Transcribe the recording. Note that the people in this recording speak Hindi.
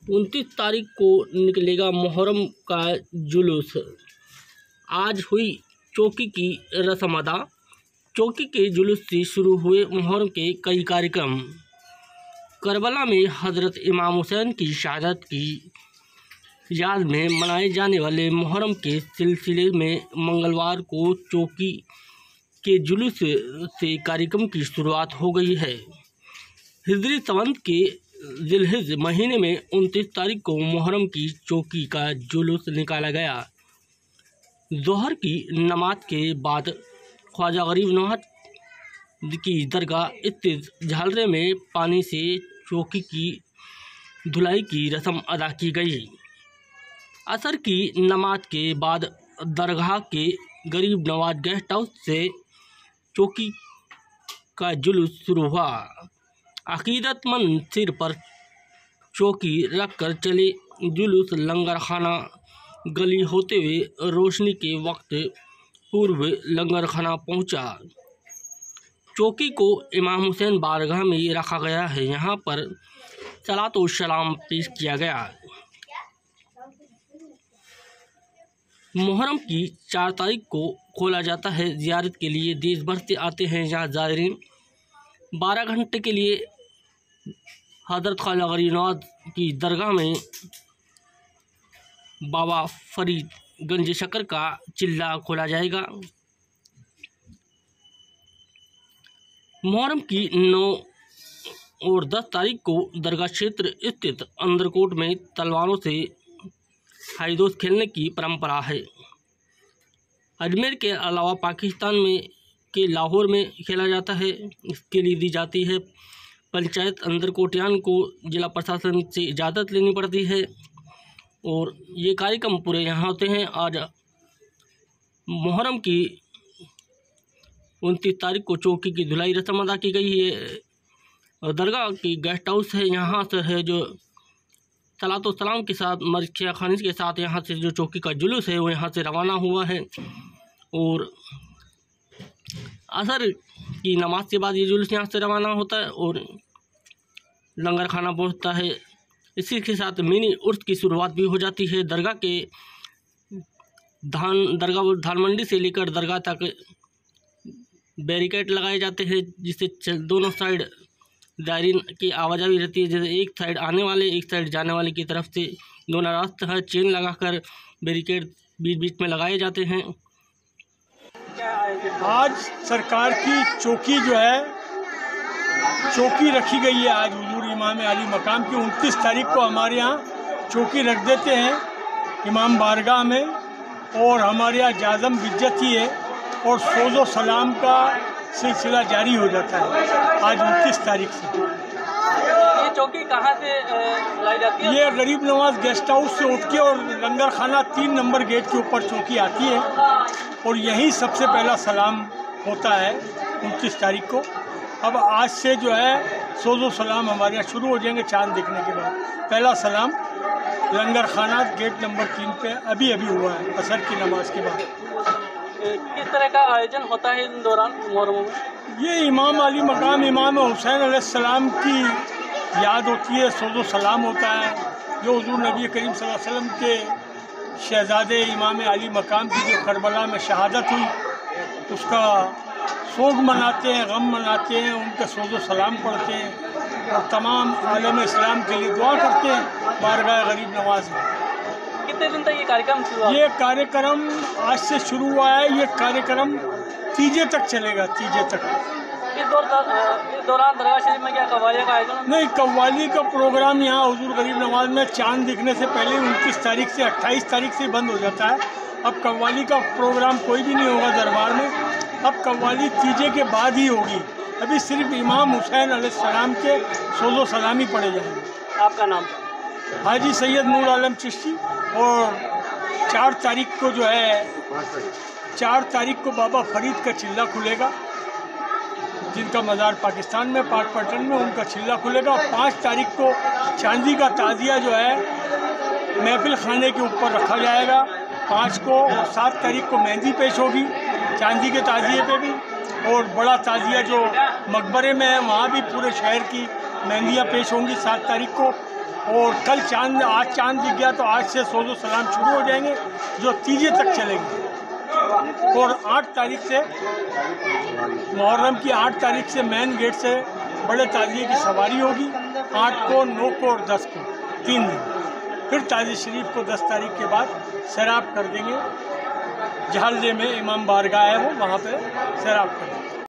29 तारीख को निकलेगा मुहर्रम का जुलूस। आज हुई चौकी की रस्म अदा। चौकी के जुलूस से शुरू हुए मुहर्रम के कई कार्यक्रम। करबला में हज़रत इमाम हुसैन की शहादत की याद में मनाए जाने वाले मुहर्रम के सिलसिले में मंगलवार को चौकी के जुलूस से कार्यक्रम की शुरुआत हो गई है। हिजरी संवत के जिलहिज महीने में 29 तारीख को मुहर्रम की चौकी का जुलूस निकाला गया। जोहर की नमाज के बाद ख्वाजा गरीब नवाज की दरगाह स्थित झालरे में पानी से चौकी की धुलाई की रस्म अदा की गई। असर की नमाज के बाद दरगाह के गरीब नवाज गेस्ट हाउस से चौकी का जुलूस शुरू हुआ। अकीदतमंद सिर पर चौकी रखकर चले जुलूस लंगर खाना गली होते हुए रोशनी के वक्त पूर्व लंगर खाना पहुंचा। चौकी को इमाम हुसैन बारगाह में रखा गया है। यहाँ पर सलात व सलाम पेश किया गया। मुहर्रम की 4 तारीख को खोला जाता है। ज़ियारत के लिए देश भर से आते हैं यहाँ ज़ायरीन। 12 घंटे के लिए हज़रत ख्वाजा गरीब नवाज की दरगाह में बाबा फरीद गंज शकर का चिल्ला खोला जाएगा। मुहर्रम की 9 और 10 तारीख को दरगाह क्षेत्र स्थित अंदरकोट में तलवारों से हाईदोस खेलने की परंपरा है। अजमेर के अलावा पाकिस्तान में के लाहौर में खेला जाता है। इसके लिए दी जाती है पंचायत अंदरकोटियान को जिला प्रशासन से इजाज़त लेनी पड़ती है और ये कार्यक्रम पूरे यहाँ होते हैं। आज मुहर्रम की 29 तारीख को चौकी की धुलाई रस्म अदा की गई है। दरगाह की गेस्ट हाउस है, यहाँ से है जो सलातो सलाम के साथ मरखिया खानिश के साथ यहाँ से जो चौकी का जुलूस है वो यहाँ से रवाना हुआ है और असर की नमाज के बाद ये जुलूस यहाँ से रवाना होता है और लंगर खाना पहुँचता है। इसी के साथ मिनी उर्स की शुरुआत भी हो जाती है। दरगाह के धान मंडी से लेकर दरगाह तक बैरिकेड लगाए जाते हैं जिससे दोनों साइड ज़ायरीन की आवाजाही रहती है। जैसे एक साइड आने वाले एक साइड जाने वाले की तरफ से दोनों रास्ते हैं, चेन लगाकर बैरिकेड बीच बीच में लगाए जाते हैं। आज सरकार की चौकी जो है चौकी रखी गई है। आज हुजूर इमाम अली मकाम की 29 तारीख को हमारे यहाँ चौकी रख देते हैं इमाम बारगाह में और हमारे यहाँ जाज़म बिज्जती है और सोज़ो सलाम का सिलसिला जारी हो जाता है। आज 29 तारीख से ये चौकी कहाँ से लाई जाती है? ये गरीब नवाज गेस्ट हाउस से उठ के और लंगर खाना 3 नंबर गेट के ऊपर चौकी आती है और यहीं सबसे पहला सलाम होता है 29 तारीख को। अब आज से जो है सोज़ो सलाम हमारे यहाँ शुरू हो जाएंगे। चांद देखने के बाद पहला सलाम लंगर खाना गेट नंबर 3 पे अभी हुआ है असर की नमाज के बाद। किस तरह का आयोजन होता है इन दौरान मुहर्रम में? ये इमाम अली मकाम इमाम हुसैन अलैहिस्सलाम की याद होती है, सोज़ो सलाम होता है। जो हुज़ूर नबी करीम सल्लल्लाहु अलैहि वसल्लम के शहज़ादे इमाम अली मकाम की जो करबला में शहादत हुई उसका सोग मनाते हैं, गम मनाते हैं, उनके सोज़ो सलाम पढ़ते हैं और तमाम आलम इस्लाम के लिए दुआ करते हैं बारगाह गरीब नवाज में। कितने दिन तक ये कार्यक्रम शुरू हुआ? ये कार्यक्रम आज से शुरू हुआ है। ये कार्यक्रम तीजे तक चलेगा, तीजे तक। इस दौरान दरगाह शरीफ में क्या कव्वाली का आयोजन? नहीं, कव्वाली का प्रोग्राम यहाँ हुजूर गरीब नवाज में चांद दिखने से पहले 29 तारीख से 28 तारीख से बंद हो जाता है। अब कव्वाली का प्रोग्राम कोई भी नहीं होगा दरबार में। अब कव्वाली तीजे के बाद ही होगी। अभी सिर्फ इमाम हुसैन अलैहिस्सलाम के सोज़ो सलामी पढ़े जाएंगे। आपका नाम? हाजी सैयद नूर आलम चिश्ती। और 4 तारीख को जो है 4 तारीख को बाबा फरीद का चिल्ला खुलेगा जिनका मज़ार पाकिस्तान में पाटपटन में उनका चिल्ला खुलेगा। 5 तारीख को चांदी का ताज़िया जो है महफिल खाने के ऊपर रखा जाएगा 5 को। और 7 तारीख को मेहंदी पेश होगी चांदी के ताज़िए पे भी और बड़ा ताज़िया जो मकबरे में है वहाँ भी पूरे शहर की मेहंदियाँ पेश होंगी 7 तारीख को। और कल चांद, आज चांद दिख गया तो आज से सोज़ो सलाम शुरू हो जाएंगे जो तीजे तक चलेंगे। और 8 तारीख से मुहर्रम की 8 तारीख से मेन गेट से बड़े ताज़िए की सवारी होगी। 8 को, 9 को और 10 को 3 दिन। फिर ताज़िए शरीफ को 10 तारीख के बाद सैराब कर देंगे। जहलजे में इमाम बारगाह है वो, वहाँ पे सैराब कर देंगे।